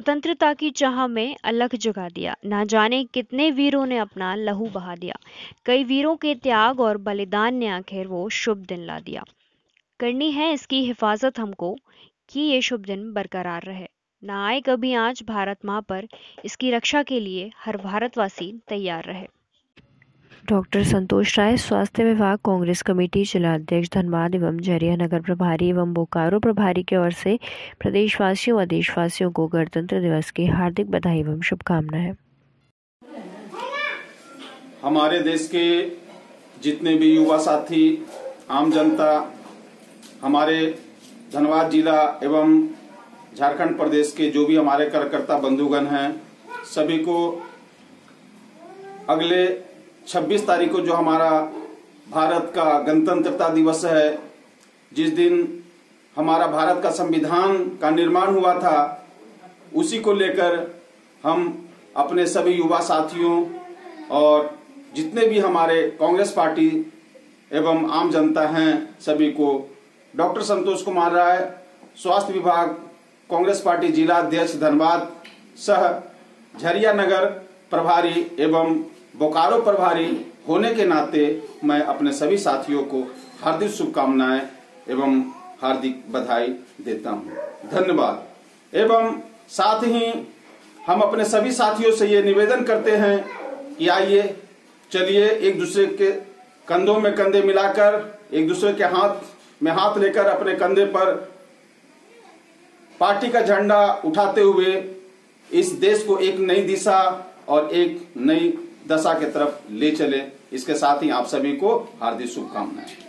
स्वतंत्रता की चाह में अलख जगा दिया। ना जाने कितने वीरों ने अपना लहू बहा दिया। कई वीरों के त्याग और बलिदान ने आखिर वो शुभ दिन ला दिया। करनी है इसकी हिफाजत हमको कि ये शुभ दिन बरकरार रहे। ना आए कभी आँच भारत माँ पर, इसकी रक्षा के लिए हर भारतवासी तैयार रहे। डॉक्टर संतोष राय, स्वास्थ्य विभाग, कांग्रेस कमेटी, जिला अध्यक्ष धनबाद एवं झरिया नगर प्रभारी एवं बोकारो प्रभारी की ओर से प्रदेशवासियों व देशवासियों को गणतंत्र दिवस की हार्दिक बधाई एवं शुभकामनाएं। हमारे देश के जितने भी युवा साथी, आम जनता, हमारे धनबाद जिला एवं झारखंड प्रदेश के जो भी हमारे कार्यकर्ता बंधुगण हैं, सभी को अगले 26 तारीख को जो हमारा भारत का गणतंत्रता दिवस है, जिस दिन हमारा भारत का संविधान का निर्माण हुआ था, उसी को लेकर हम अपने सभी युवा साथियों और जितने भी हमारे कांग्रेस पार्टी एवं आम जनता हैं, सभी को डॉक्टर संतोष कुमार राय, स्वास्थ्य विभाग, कांग्रेस पार्टी जिला अध्यक्ष धनबाद सह झरिया नगर प्रभारी एवं बोकारो प्रभारी होने के नाते मैं अपने सभी साथियों को हार्दिक शुभकामनाएं एवं हार्दिक बधाई देता हूं। धन्यवाद। एवं साथ ही हम अपने सभी साथियों से ये निवेदन करते हैं कि आइए चलिए एक दूसरे के कंधों में कंधे मिलाकर, एक दूसरे के हाथ में हाथ लेकर अपने कंधे पर पार्टी का झंडा उठाते हुए इस देश को एक नई दिशा और एक नई दशा की तरफ ले चले। इसके साथ ही आप सभी को हार्दिक शुभकामनाएं।